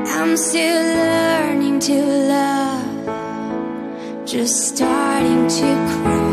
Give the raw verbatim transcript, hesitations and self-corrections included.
I'm still learning to love, just starting to crawl.